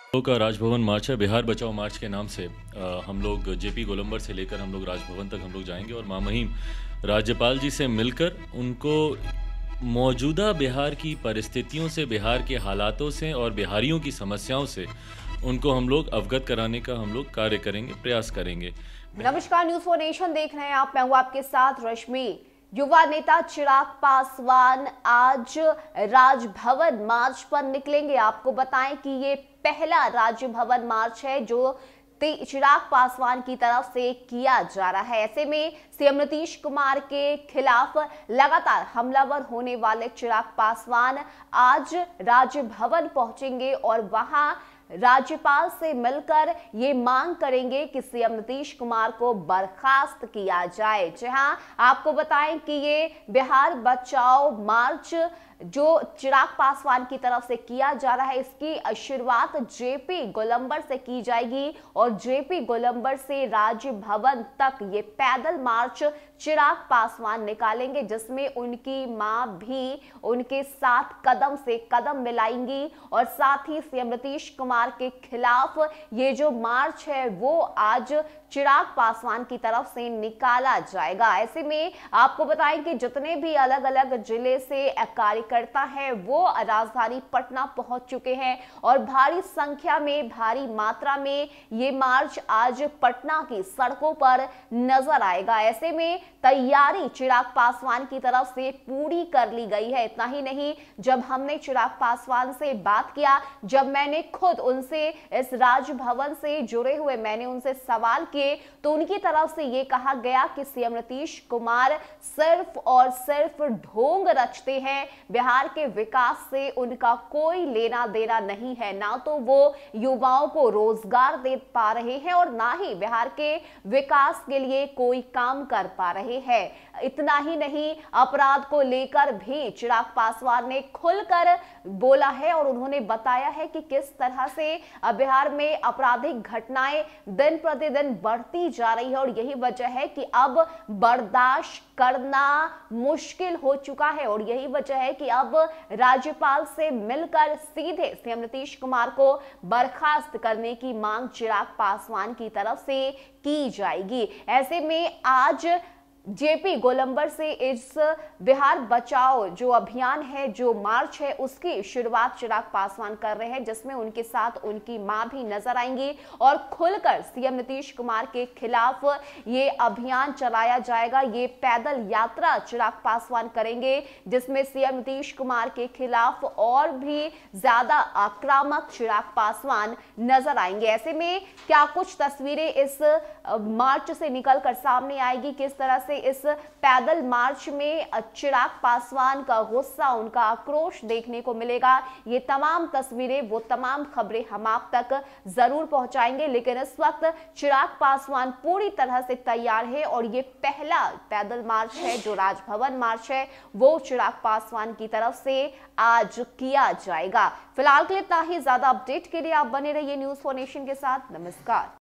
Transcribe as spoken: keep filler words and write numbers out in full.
का राजभवन मार्च है। बिहार बचाओ मार्च के नाम से आ, हम लोग जेपी गोलंबर से लेकर हम लोग राजभवन तक हम लोग जाएंगे और मां मुहिम राज्यपाल जी से मिलकर उनको मौजूदा बिहार की परिस्थितियों से, बिहार के हालातों से और बिहारियों की समस्याओं से उनको हम लोग अवगत कराने का हम लोग कार्य करेंगे, प्रयास करेंगे। नमस्कार, न्यूज़ फॉर नेशन देख रहे हैं आप। मैं हूं आपके साथ रश्मि। युवा नेता चिराग पासवान आज राजभवन मार्च पर निकलेंगे। आपको बताएं कि ये पहला राजभवन मार्च है जो चिराग पासवान की तरफ से किया जा रहा है। ऐसे में सीएम नीतीश कुमार के खिलाफ लगातार हमलावर होने वाले चिराग पासवान आज राजभवन पहुंचेंगे और वहां राज्यपाल से मिलकर ये मांग करेंगे कि सीएम नीतीश कुमार को बर्खास्त किया जाए। जी हां, आपको बताएं कि ये बिहार बचाओ मार्च जो चिराग पासवान की तरफ से किया जा रहा है, इसकी शुरुआत जेपी गोलंबर से की जाएगी और जेपी गोलंबर से राजभवन तक ये पैदल मार्च चिराग पासवान निकालेंगे, जिसमें उनकी मां भी उनके साथ कदम से कदम मिलाएंगी और साथ ही सीएम नीतीश कुमार के खिलाफ ये जो मार्च है वो आज चिराग पासवान की तरफ से निकाला जाएगा। ऐसे में आपको बताएं कि जितने भी अलग अलग जिले से कार्यकर्ता हैं वो राजधानी पटना पहुंच चुके हैं और भारी संख्या में, भारी मात्रा में ये मार्च आज पटना की सड़कों पर नजर आएगा। ऐसे में तैयारी चिराग पासवान की तरफ से पूरी कर ली गई है। इतना ही नहीं, जब हमने चिराग पासवान से बात किया, जब मैंने खुद उनसे इस राजभवन से जुड़े हुए मैंने उनसे सवाल किए, तो उनकी तरफ से यह कहा गया कि सीएम नीतीश कुमार सिर्फ और सिर्फ ढोंग रचते हैं, बिहार के विकास से उनका कोई लेना देना नहीं है। ना तो वो युवाओं को रोजगार दे पा रहे हैं और ना ही बिहार के विकास के लिए कोई काम कर पा रहे हैं। इतना ही नहीं, अपराध को लेकर भी चिराग पासवान ने खुलकर बोला है और उन्होंने बताया है कि किस तरह से बिहार में आपराधिक घटनाएं दिन प्रतिदिन बढ़ती जा रही है और यही वजह है कि अब बर्दाश्त करना मुश्किल हो चुका है और यही वजह है कि अब राज्यपाल से मिलकर सीधे सीएम नीतीश कुमार को बर्खास्त करने की मांग चिराग पासवान की तरफ से की जाएगी। ऐसे में आज जेपी गोलंबर से इस बिहार बचाओ जो अभियान है, जो मार्च है, उसकी शुरुआत चिराग पासवान कर रहे हैं, जिसमें उनके साथ उनकी मां भी नजर आएंगी और खुलकर सीएम नीतीश कुमार के खिलाफ ये अभियान चलाया जाएगा। ये पैदल यात्रा चिराग पासवान करेंगे, जिसमें सीएम नीतीश कुमार के खिलाफ और भी ज्यादा आक्रामक चिराग पासवान नजर आएंगे। ऐसे में क्या कुछ तस्वीरें इस मार्च से निकलकर सामने आएगी, किस तरह से इस पैदल मार्च में चिराग पासवान का गुस्सा, उनका आक्रोश देखने को मिलेगा, ये तमाम तस्वीरें, वो तमाम खबरें हम आप तक जरूर पहुंचाएंगे। लेकिन इस वक्त चिराग पासवान पूरी तरह से तैयार है और ये पहला पैदल मार्च है जो राजभवन मार्च है वो चिराग पासवान की तरफ से आज किया जाएगा। फिलहाल के लिए इतना ही। ज्यादा अपडेट के लिए आप बने रहिए न्यूज़ फॉर नेशन के साथ। नमस्कार।